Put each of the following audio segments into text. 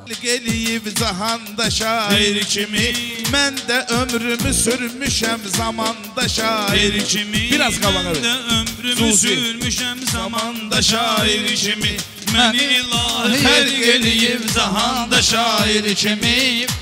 Eləyib cahanda şair kimi. Mən də ömrümü sürmüşəm zamanda şair kimi. Biraz qabağa ver. Mən də ömrümü sürmüşəm zamanda şair kimi. Məni ilahi xəlq eləyib cahanda şair kimi.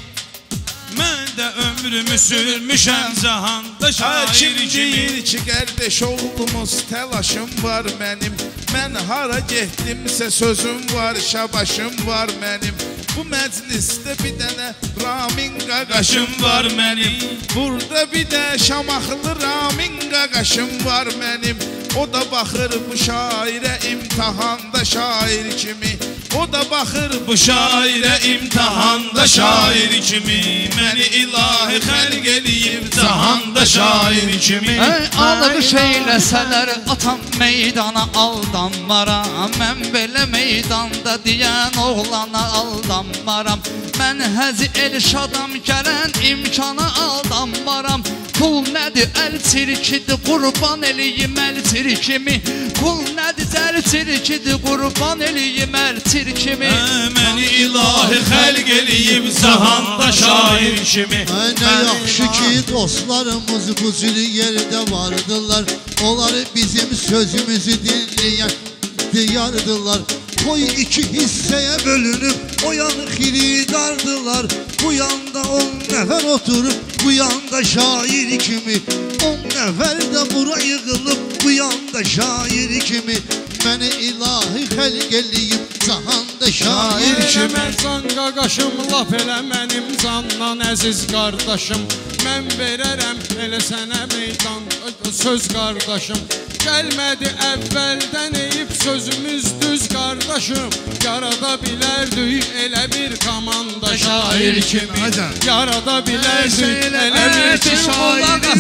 Mən də ömrümü sürmüşəm cahanda şair kimi. Kim deyir ki, qardaş oğlumuz təlaşım var mənim. Mən hara getdimsə sözüm var, şabaşım var mənim. Bu məclisdə bir dənə Ramin qaqaşım var mənim. Burada bir də Şamaxlı Ramin qaqaşım var mənim. O da baxır bu şairə imtahanda şair kimi. O da baxır bu şairə imtahanda şair kimi. Məni ilahi xəlq eləyib cahanda şair kimi. Alıq şeyləsələr atam meydana aldanmaram. Mən belə meydanda deyən oğlana aldanmaram. Mən həzi Elşadam gələn imkana aldanmaram. Pul nədir əl çirkidir qurban eləyim əl çirkimi. Pul nədir əl çirkidir qurban eləyim əl çirkimi. Məni ilahi xəlq eləyib cahanda şair kimi. Nə yaxşı ki dostlarımız bu cür yerdə vardılar. Onlar bizim sözümüzü dinləyən diyardılar. Toy iki hissəyə bölünüb o yanı xiridardılar. Bu yanda 10 nəfər oturub bu yanda şair kimi. 10 nəfər də bura yığılıb bu yanda şair kimi. Məni ilahi xəlq eləyib cahanda şair kimi. Mən can qaqaşım laf elə mənim candan əziz qardaşım. Mən verərəm elə sənə meydan söz qardaşım. Gəlmədi əvvəldən eyib sözümüz düz qardaşım. Yarada bilərdik elə bir komanda şair kimi. Yarada bilərdik elə bir şairin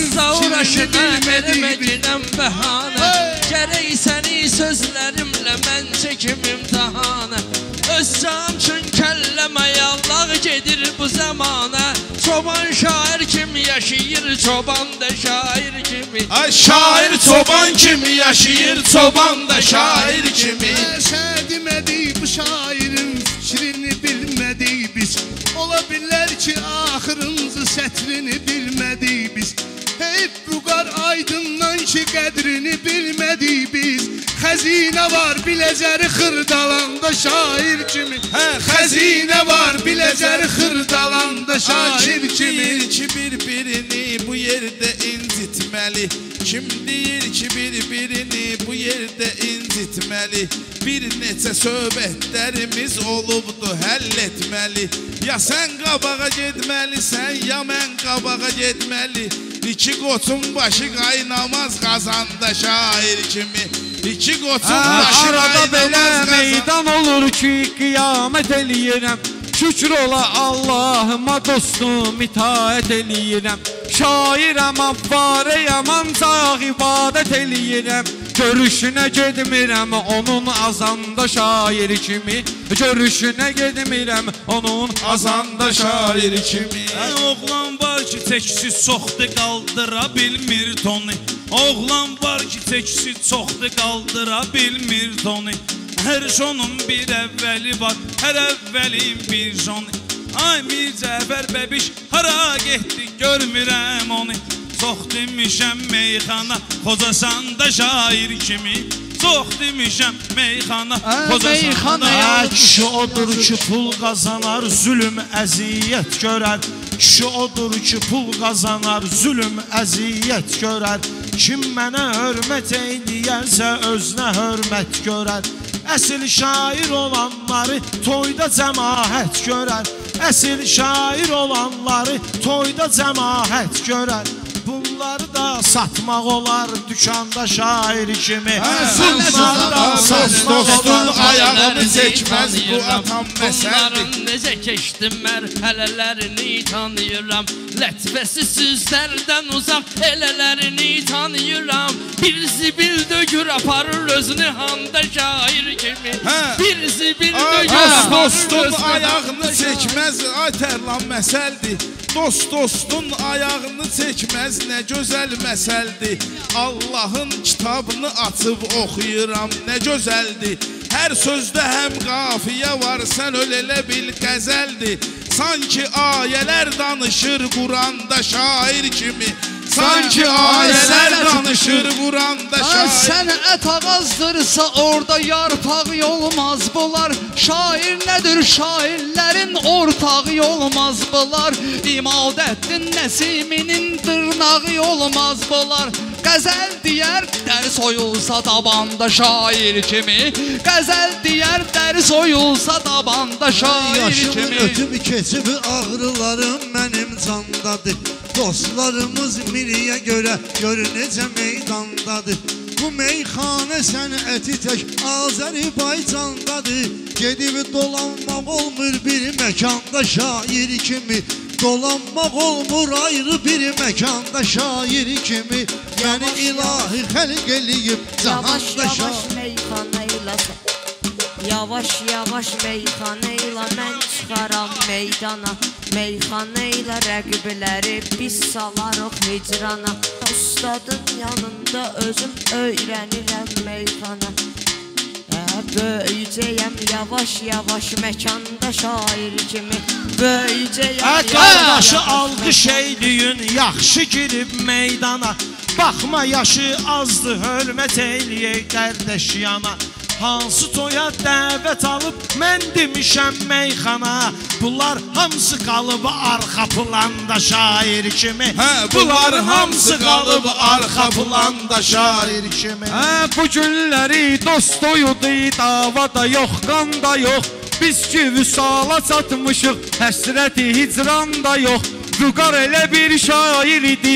Bilmədiyəm bəhanə. Gərək səni sözlərimlə mən çəkim imtihanə. Öz can üçün kəlləmə yallaq gedir bu zamana. Çoban şair kimi yaşayır, çoban da şair kimi. Ay şair çoban kimi yaşayır, çoban da şair kimi. Demədik bu şairin fikrini bilmədik biz. Ola bilər ki axırıncı sətrini bilmədik biz. Hep Ruqar Aydından ki qədrini bilmədik biz. Xəzinə var biləcəri xırdalanda şair kimi. Xəzinə var biləcəri xırdalanda şair kimi. Kim deyir ki bir-birini bu yerdə incitməli? Kim deyir ki bir-birini bu yerdə incitməli? Bir neçə söhbətlərimiz olubdu həll etməli. Ya sən qabağa getməlisən, ya mən qabağa getməli. İki qoçun başı qaynamaz qazanda şair kimi. İki qoçun başı qaynamaz qazanda. Meydan olur ki qiyamət eləyirəm. Şükür ola Allahıma dostum itaət eləyirəm. Şairəm avvarəyəm ancaq ibadət eləyirəm. Görüşünə gedmirəm onun azanda şair kimi. Görüşünə gedmirəm onun azanda şair kimi. Oğlan var ki çəkisi çoxdur qaldıra bilmir tonu. Oğlan var ki çəkisi çoxdur qaldıra bilmir tonu. Hər sonun bir əvvəli var, hər əvvəlin bir sonu. Ay Mir Cəfər bəbiş hara getdi görmürəm onu. Çox demişəm meyxana Xocasanda şair kimi. Çox demişəm meyxana Xocasanda. Kişi odur ki pul qazanar, zülüm əziyyət görər. Kişi odur ki pul qazanar, zülüm əziyyət görər. Kim mənə hörmət eyləyərsə özünə hörmət görər. Əsil şair olanları toyda cəmaət görər. Əsil şair olanları toyda cəmaət görər. Bunları da satmaq olar dükanda şair kimi. Dostun ayağını çəkməz bu atam məsəldir. Bunların necə keçdim mərhələlərini tanıyıram. Lətfəsi sözlərdən uzaq elələrini tanıyıram. Bir zibil dögür aparır özünü handa şair kimi. Bir zibil dögür aparır Dostun ayağını çəkməz ay tərlan məsəldir. Dostun ayağını çəkməz nə gözəl məsəldir. Allahın kitabını açıb oxuyuram nə gözəldir. Hər sözdə həm qafiyə var, sən öl elə bil qəzəldir. Sanki ayələr danışır Quranda şair kimi. Sanki ayələr danışır Quranda şair. Sənət ağazdırsa orada yarpaq olmaz bunlar. Şair nədir şairlərin ortağı olmaz bunlar. İmadəddin Nəsiminin dırnağı olmaz bunlar. Qəzəl deyər dəri soyulsa tabanda şair kimi. Qəzəl deyər dəri soyulsa tabanda şair Yaşımın kimi. ötüb keçib ağrılarım mənim candadır. Dostlarımız miliyə görə gör necə meydandadır. Bu meyxanə sənəti tək Azərbaycandadır. Gedib dolanmaq olmur bir məkanda şair kimi. Dolanmaq olmur ayrı bir məkanda şair kimi. Yəni ilahi xəlq eləyib cahanda şair. Yavaş yavaş meyxanəylə mən çıxaram meydana. Meyxanəylə rəqibləri biz salarıq hicrana. Ustadın yanında özüm öyrənirəm meyxana. Böyücəyəm yavaş yavaş məkanda şair kimi. Böyücəyəm Qardaşı alqış eyləyin, yaxşı girib meydana. Baxma yaşı azdı, hörmət eyləyək qardaş yana. Hansı toya dəvət alıb mən demişəm meyxana. Bunlar hamısı qalıb arxa planda şair kimi. Bunlar hamısı qalıb arxa planda şair kimi. Bu günləri dost doyudu, davada yox, qanda yox. Biz ki vüsala çatmışıq, həsrəti hicranda yox. Vüqar elə bir şair idi,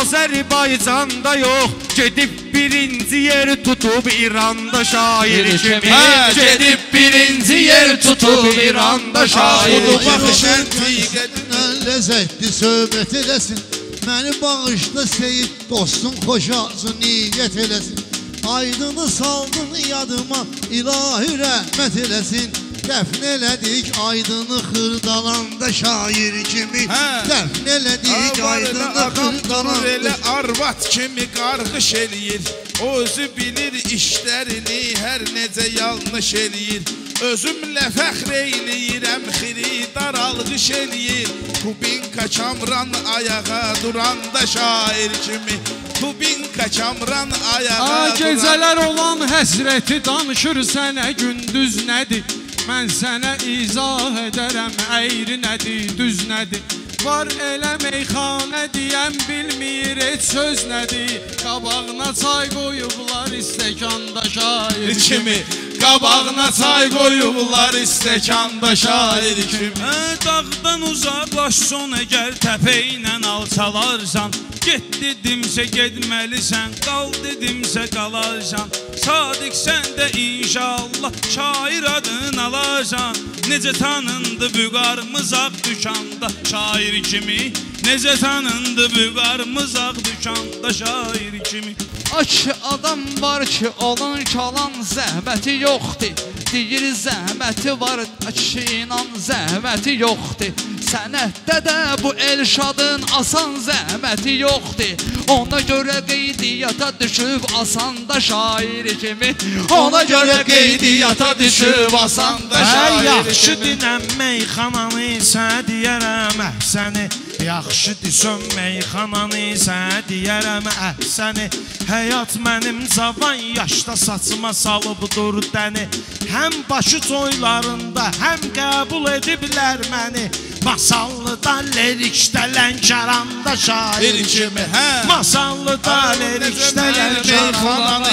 Azərbaycanda yox. Gedib birinci yeri tutub İranda şair kimi. Gedib birinci yer tutub İranda şair Bu kimi. baxışın tıyqədinə Ləzzətli söhbət eləsin. Məni bağışla Seyid dostum, xoş arzu niyyət eləsin. Aydını saldın yadıma, ilahi rəhmət eləsin. Dəfn elədik aydını xırdalanda şair kimi. Dəfn elədik aydını xırdalanda. Elə arvat kimi qarğış eləyir. O özü bilir işlərini, hər necə yanlış eləyir. Özümlə fəxr eyləyirəm, xiridar alqış eləyir. Kubinka Kamran ayağa duranda şair kimi. Kubinka Kamran ayağa Gecələr olan həsrəti danışır sənə gündüz nədir? Mən sənə izah edərəm, əyri nədir, düz nədir? Var elə meyxanə deyəm, bilmir heç söz nədir? Qabağına çay qoyublar istəkanda şair kimi. Qabağına çay qoyublar istəkanda şair kimi. Dağdan uzaqlaşson əgər təpə ilə alçalarsan. Get dedimsə getməlisən, qal dedimsə qalarsan. Sadiq sən də inşallah şair adını alarsan. Necə tanındı vüqarımız ağ dükanda şair kimi. Necə tanındı vüqarımız ağ dükanda şair kimi. Ki adam var ki onun kalan zəhməti yoxdur. Deyir zəhməti var ki inan zəhməti yoxdur. Sənətdə də bu Elşadın asan zəhməti yoxdur. Ona görə qeydiyyata düşüb asanda şair kimi. Ona görə qeydiyyata düşüb asanda şair kimi. Yaxşı dinəm meyxananı isə deyərəm əhsəni. Yaxşı disəm meyxananı isə deyərəm əhsəni. Həyat mənim cavan yaşda saçıma salıbdır dəni. Həm başı toylarında həm qəbul ediblər məni. Masallıda, lerikdə, Lənkəranda şair kimi. Masallıda, lerikdə, Lənkəranda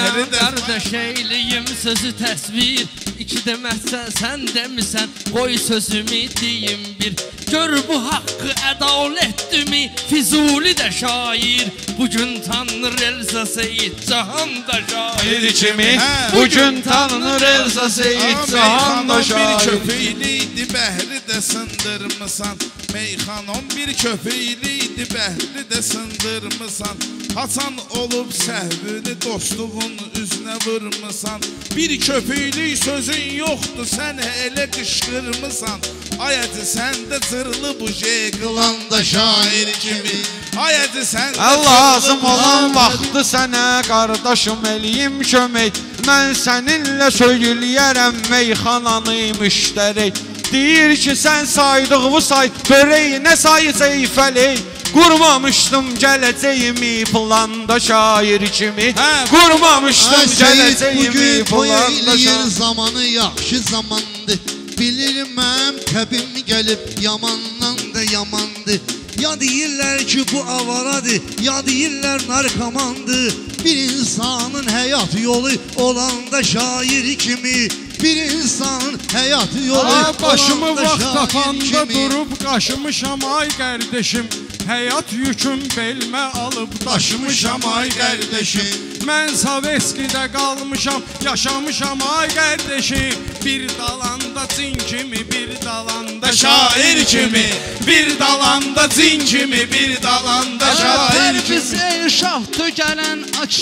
Qardaş eyliyim sözü təsvir. İki deməsən sən demisən, qoy sözümü deyim bir. Gör bu haqqı ədalətdimi, Füzuli də şair. Bugün tanınır Elza Seyid Cahan da şair kimi. Bugün tanınır Elza Seyid Cahan da şair. Bir köpüylüydü, bəhri də sındırmısan. Meyxanon bir köpüylüydü, bəhri də sındırmısan. Hasan olub səhvini dostluğun üzünə vurmusan. Bir köpüklük sözün yoxdur, sən elə qışqırmısan. Ayədi səndə cırlı bu şey qılanda şair kimi. Ayədi səndə lazım olan vaxtı sənə qardaşım eləyim kömək. Mən səninlə söyləyərəm meyxananı müştərək. Deyir ki sən saydığımı say, görək nə sayacaq fələk. Qurmamışdım gələcəyimi planda şair kimi. Qurmamışdım gələcəyimi planda şair. Zamanı yaxşı zamandır. Bilirəm təbim gəlib yamandan da yamandır. Ya deyirlər ki bu avaradır, ya deyirlər narkomandır. Bir insanın həyat yolu olanda şair kimi. Bir insanın həyat yolu başımı olanda vaxt şair tapanda kimi. durub qaşımışam ay qardeşim. Həyat yüküm belmə alıb daşımışam ay qardeşim. Mən Sovetskidə qalmışam, yaşamışam ay qardeşim. Bir dalanda cin kimi, bir dalanda şair kimi. Bir dalanda cin kimi, bir dalanda şair kimi. Bize şahtı gələn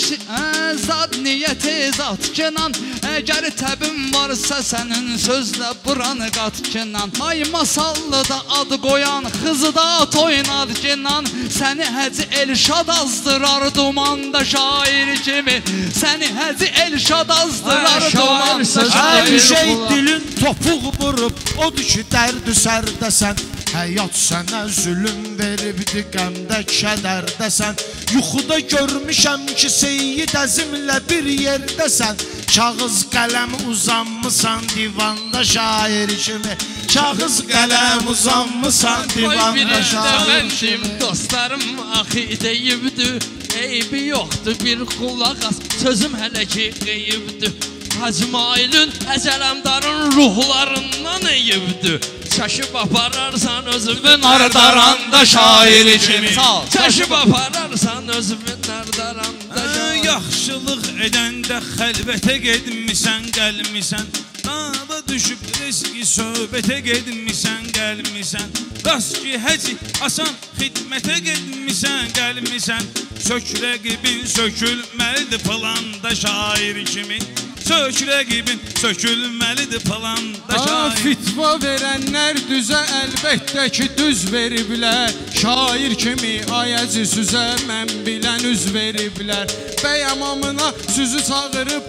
zad niyyəti zat kinan. Əgər təbim varsa sənin sözlə buranı qat kinan. Ay masallı da ad qoyan, xızı da toynad kinan. Səni Həci Elşad azdırar dumanda şair kimi. Səni Həci Elşad azdırar dumanda şair kimi. Hər şey dilin topuq vurub, odur ki dərd sərdəsən. Həyat sənə zülüm veribdi, qəmdə kədərdəsən. Yuxuda görmüşəm ki Seyyid Əzimlə bir yerdəsən. Kağız qələm uzanmısan divanda şair kimi. Kağız qələm uzanmısan divanda şair kimi. Dostlarım axı deyibdi, eybi yoxdur bir qulaq as, sözüm hələ ki qeybdir. Hacmailün əcələmdarın ruhlarından eyibdir. Çaşıb apararsan özümün ardaranda şair kimi. Çaşıb apararsan özümün ardaranda şair. Yaxşılıq edəndə xəlvətə gedmisən, gəlmisən. Dağda düşüb riski söhbətə gedmisən, gəlmisən. Rast ki həci asan xidmətə gedmisən, gəlmisən. Sök rəqibin sökülməlidir planda şair kimi. Sök rəqibin sökülməlidir planda şair. Fitva verənlər düzə əlbəttə ki düz veriblər. Şair kimi ayəci süzə mən bilən üz veriblər. Bəy əmamına süzü çağırıb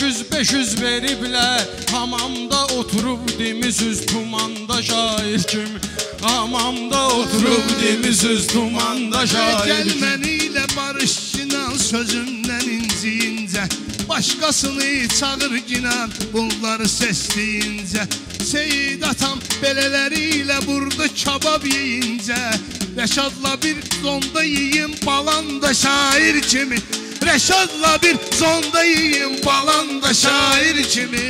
500 veriblər. Hamamda oturub dimiz üz tumanda şair kimi. Hamamda oturub dimiz üz tumanda şair kimi. Gəl məni ilə barışçınan sözümdən inciyincə. Başqasını çağır ginan bunları səsləyincə. Seyid atam belələri ilə burada kabab yeyincə. Rəşadla bir zonda yiyim balanda şair kimi. Rəşadla bir zonda yiyim balanda şair kimi.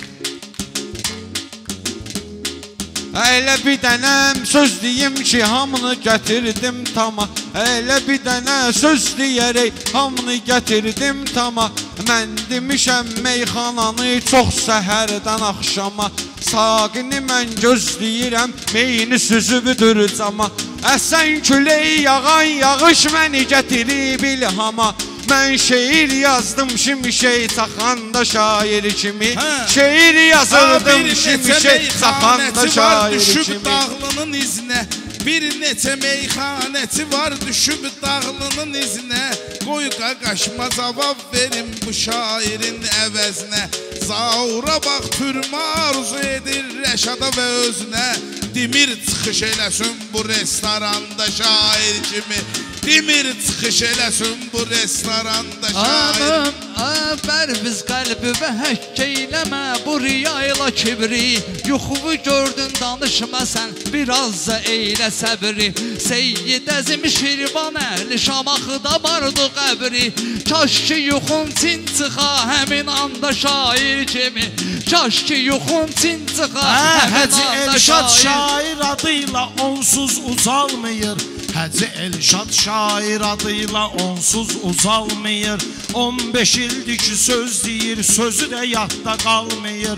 Elə bir dənəm söz deyim ki hamını gətirdim tama. Elə bir dənə söz deyərək hamını gətirdim tama. Mən demişəm meyxananı çox səhərdən axşama. Saqini mən gözləyirəm meyini süzübdür cama. Əsən külək yağan yağış məni gətirib ilhama. Mən şeir yazdım şimşək çaxanda şair kimi. Şeir yazırdım şimşək çaxanda şair kimi. Düşüb dağlının izinə. Bir neçə meyxanəçi var düşüb dağlının izinə. Qoy qaqaşma cavab verim bu şairin əvəzinə. Zaura bax türmə arzu edir Rəşada və özünə. Demir çıxış eləsin bu restoranda şair kimi. Demir çıxış eləsin bu restoranda şair. Bərviz qəlbi və həkk eyləmə bu riya ilə kibri. Yuxuvu gördün danışma sən biraz da eylə səbri. Seyyid Əzim Şirvan əhli Şamaxıda vardı qəbri. Kaş ki yuxun çin çıxa həmin anda şair kimi. Kaş ki yuxun çin çıxa həmin Həci anda Elşad şair. şair adıyla onsuz uzalmıyır. Həci Elşad şair adıyla onsuz uzalmıyır. 15 ildir ki söz deyir, sözü də yadda qalmıyır.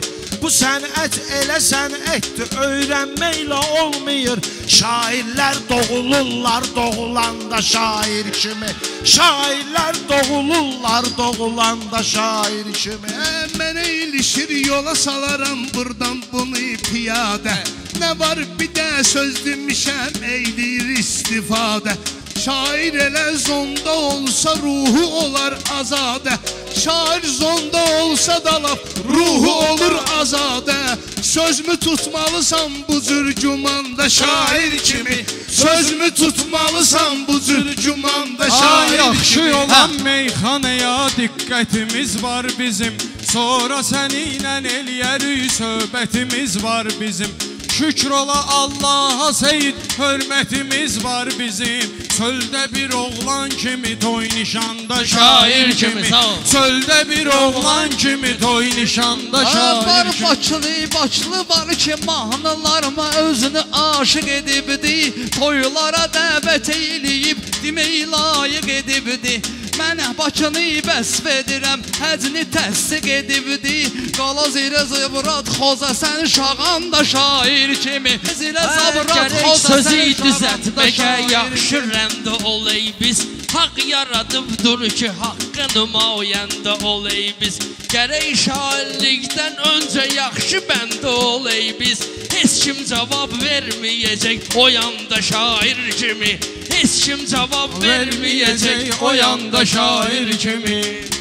Bu sənət elə sənətdir, öyrənməklə olmayır. Şairlər doğulurlar doğulanda şair kimi. Şairlər doğulurlar doğulanda şair kimi. Mənə ilişir yola salaram buradan bunu piyadə. Nə var bir də söz demişəm eyləyir istifadə. Şair elə zonda olsa ruhu olar azadə. Şair zonda olsa da laf ruhu olur azadə. Sözmü tutmalısan bu cür cümanda şair kimi. Sözmü tutmalısan bu cür cümanda şair kimi. Yaxşı olan meyxanaya diqqətimiz var bizim. Sonra səninlə eləyərik söhbətimiz var bizim. Şükür ola Allaha seyid hörmətimiz var bizim. Çöldə bir oğlan kimi toy nişanda şair kimi. Çöldə bir oğlan kimi toy nişanda şair Var kimi. Bakılı var ki mahnılarıma özünü aşık edibdi. Toylara dəvət eləyib demək layiq edibdi. Mən Bakını vəsf edirəm, həcni təsdiq edibdi. Qala zirə zıbrat xoza sən şağan da şair kimi. Zirə zıbrat xoza sözü sən düzəltməyə yaxşı rəmdə olay biz. Haqq yaradıbdır ki, haqqı nümayəndə olay biz. Gərək şairlikdən öncə yaxşı bəndə olay biz. Heç kim cavab verməyəcək o yanda şair kimi. Heç kim cavab verməyəcək o yanda şair kimi.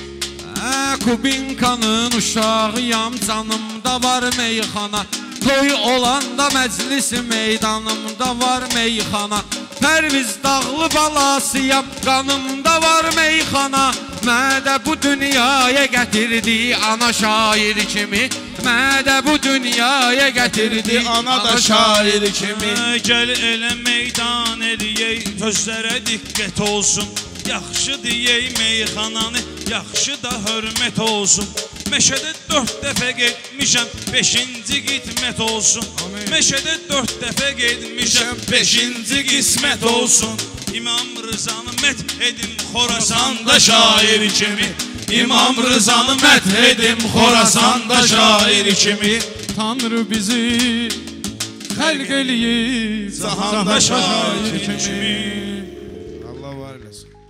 Kubinkanın uşağıyam, canımda var meyxana. Toy olanda məclis meydanımda var meyxana. Pərviz dağlı balasıyam, qanımda var meyxana. Mədə bu dünyaya gətirdi ana şair kimi. Mədə bu dünyaya gətirdi ana da şair kimi. Gəl elə meydan eləyək, sözlərə diqqət olsun. Yaxşı deyək meyxananı, yaxşı da hörmət olsun. Meşədə 4 dəfə getmişəm, 5-ci qismət olsun. Meşədə 4 dəfə getmişəm, 5-ci qismət olsun. İmam Rızanı məth edim Xorasanda şair kimi. İmam Rızanı məth edim Xorasanda şair kimi. Tanrı bizi xəlq eləyib Cahanda şair kimi. Allah var eləsin.